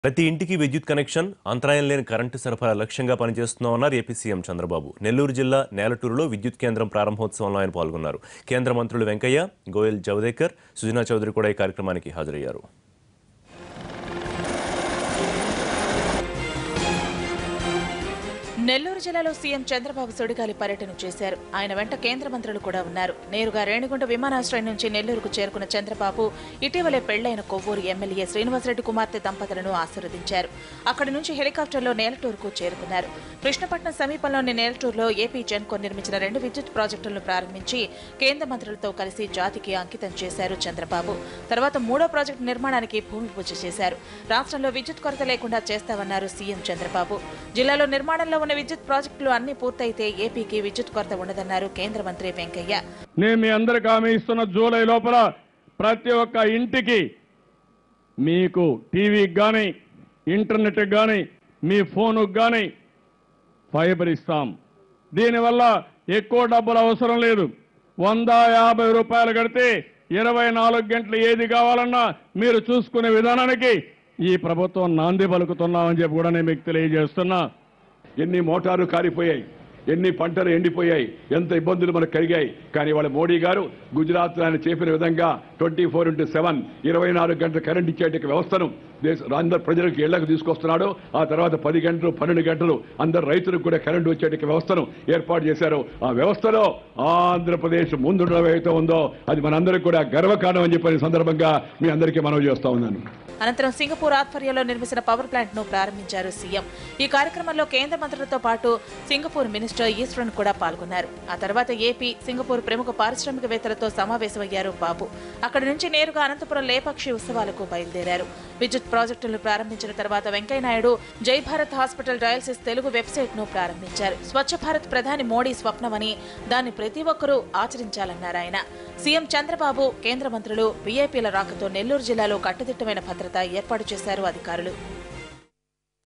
ప్రతి ఇంటికి విద్యుత్ కనెక్షన్, అంతరాయం లేని కరెంటు సరఫరా లక్ష్యంగా పనిచేస్తున్నామన్నారు ఏపీ సీఎం చంద్రబాబు. నెల్లూరు జిల్లా నేలటూరులో విద్యుత్ కేంద్రం ప్రారంభోత్సవంలో ఆయన పాల్గొన్నారు. కేంద్ర మంత్రులు వెంకయ్య, గోయల్, జవదేకర్, సుజనా చౌదరి కూడా ఈ కార్యక్రమానికి హాజరయ్యారు. నెల్లూరు జిల్లాలో సీఎం చంద్రబాబు సుడిగాలి పర్యటన చేశారు. ఆయన వెంట కేంద్ర మంత్రులు కూడా ఉన్నారు. నేరుగా రేణిగుంట విమానాశ్రయం నుంచి నెల్లూరుకు చేరుకున్న చంద్రబాబు ఇటీవలే పెళ్లైన కొవ్వూరు ఎమ్మెల్యే శ్రీనివాసరెడ్డి కుమార్తె దంపతులను ఆశీర్వదించారు. అక్కడి నుంచి హెలికాప్టర్లో నేలటూరుకు చేరుకున్నారు. కృష్ణపట్నం సమీపంలోని నేలటూరులో ఏపీ జెన్కో నిర్మించిన 2 విద్యుత్ ప్రాజెక్టులను ప్రారంభించి కేంద్ర మంత్రులతో కలిసి జాతికి అంకితం చేశారు చంద్రబాబు. తర్వాత 3వ ప్రాజెక్టు నిర్మాణానికి భూమి పూజ చేశారు. రాష్ట్రంలో విద్యుత్ కొరత లేకుండా చేస్తామన్నారు సీఎం చంద్రబాబు. జిల్లాలో నిర్మాణంలో ఉన్న విద్యుత్ ప్రాజెక్టులు అన్ని పూర్తయితే ఏపీకి విద్యుత్ కొరత ఉండదన్నారు కేంద్ర మంత్రి వెంకయ్య. నేను మీ అందరికి హామీ ఇస్తున్న జూలై లోపల ప్రతి ఒక్క ఇంటికి మీకు టీవీకి కానీ ఇంటర్నెట్కి కానీ మీ ఫోనుకు కానీ ఫైబర్ ఇస్తాం. దీనివల్ల ఎక్కువ డబ్బులు అవసరం లేదు. 150 రూపాయలు కడితే 24 గంటలు ఏది కావాలన్నా మీరు చూసుకునే విధానానికి ఈ ప్రభుత్వం నాంది పలుకుతున్నామని చెప్పి కూడా నేను మీకు తెలియజేస్తున్నా. ఎన్ని మోటార్లు కారిపోయాయి, ఎన్ని పంటలు ఎండిపోయాయి, ఎంత ఇబ్బందులు మనకు కలిగాయి. కానీ వాళ్ళ మోడీ గారు గుజరాత్ ఆయన చెప్పిన విధంగా 24/7 24 గంటలు కరెంట్ ఇచ్చేట వ్యవస్థను అందరు ప్రజలకు ఇళ్లకు తీసుకొస్తున్నాడు. ఆ తర్వాత 10 గంటలు 12 గంటలు అందరు రైతులకు కూడా కరెంటు వచ్చేట వ్యవస్థను ఏర్పాటు చేశారు. ఆ వ్యవస్థలో ఆంధ్రప్రదేశ్ ముందుండడం ఏదైతే ఉందో అది మనందరికీ కూడా గర్వకారణం అని చెప్పిన సందర్భంగా మీ అందరికీ మనవి చేస్తా ఉన్నాను. అనంతరం సింగపూర్ ఆధ్వర్యంలో నిర్మించిన పవర్ ప్లాంట్ ను ప్రారంభించారు సీఎం. ఈ కార్యక్రమంలో కేంద్ర మంత్రులతో పాటు సింగపూర్ మినిస్టర్ ఈశ్వరన్ కూడా పాల్గొన్నారు. ఆ తర్వాత ఏపీ, సింగపూర్ ప్రముఖ పారిశ్రామికవేత్తలతో సమావేశమయ్యారు బాబు. అక్కడి నుంచి నేరుగా అనంతపురం లేపాక్షి ఉత్సవాలకు బయలుదేరారు. విద్యుత్ ప్రాజెక్టులను ప్రారంభించిన తర్వాత Venkaiah Naidu Jai Bharat hospital dialysis Telugu website ను ప్రారంభించారు. స్వచ్ఛ భారత్ ప్రధాని మోడీ స్వప్నమని దాన్ని ప్రతి ఒక్కరూ ఆచరించాలన్నారు ఆయన. సీఎం చంద్రబాబు, కేంద్ర మంత్రులు, వీఐపీల రాకతో నెల్లూరు జిల్లాలో కట్టుదిట్టమైన భద్రత ఏర్పాటు చేశారు అధికారులు.